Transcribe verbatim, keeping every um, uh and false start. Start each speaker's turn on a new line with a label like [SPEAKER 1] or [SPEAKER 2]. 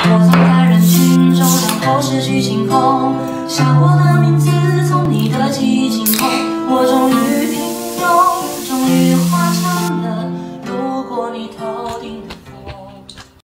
[SPEAKER 1] 躲藏在人群中，然后失去清空。笑我的名字。